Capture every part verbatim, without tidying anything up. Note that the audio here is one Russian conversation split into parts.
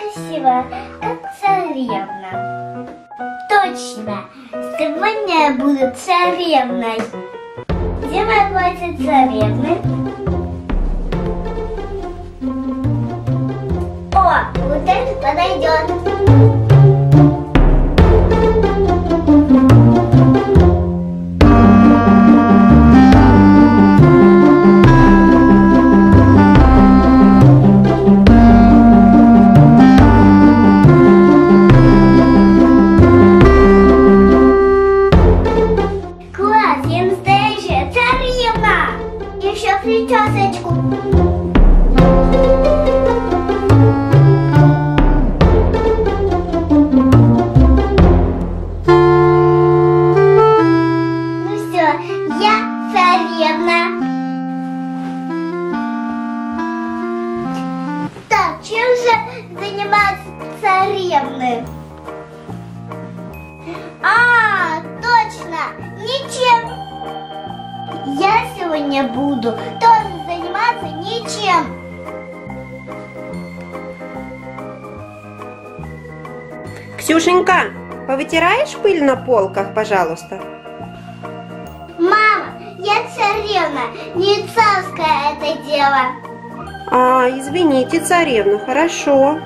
красиво, как царевна. Точно, сегодня я буду царевной. Где моя платье царевны? О, вот это подойдет. Причесочку. Ну все, я царевна. Так, чем же заниматься царевны? А, точно, ничем. Я сегодня буду тоже заниматься ничем. Ксюшенька, повытираешь пыль на полках, пожалуйста? Мама, я царевна, не царское это дело. А, извините, царевна, хорошо.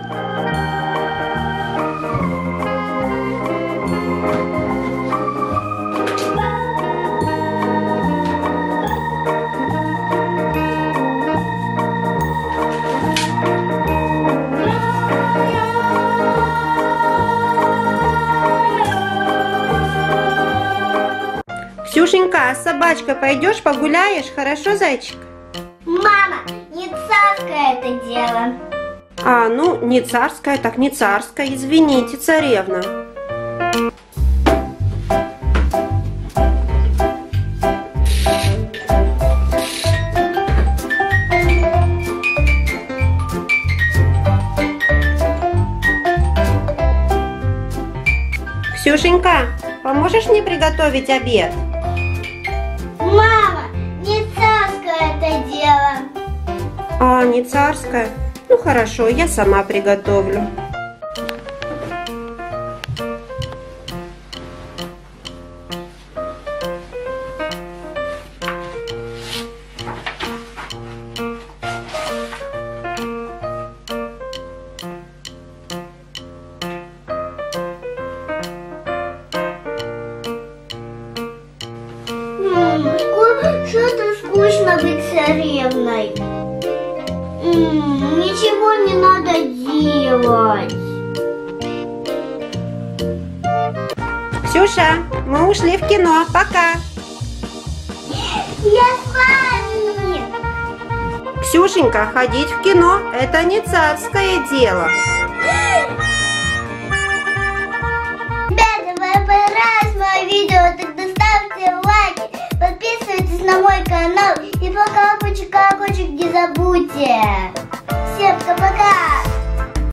Ксюшенька, а с собачкой пойдешь погуляешь? Хорошо, зайчик? Мама, не царское это дело. А, ну, не царское, так не царское. Извините, царевна. Ксюшенька, поможешь мне приготовить обед? Мама, не царское это дело. А, не царское? Ну хорошо, я сама приготовлю. Что-то скучно быть царевной. М-м, ничего не надо делать. Ксюша, мы ушли в кино. Пока. Я с вами. Ксюшенька, ходить в кино – это не царское дело. Ребята, вам понравилось мое видео, тогда ставьте лайки, подписывайтесь на мой канал и про колокольчик, колокольчик не забудьте. Всем пока-пока.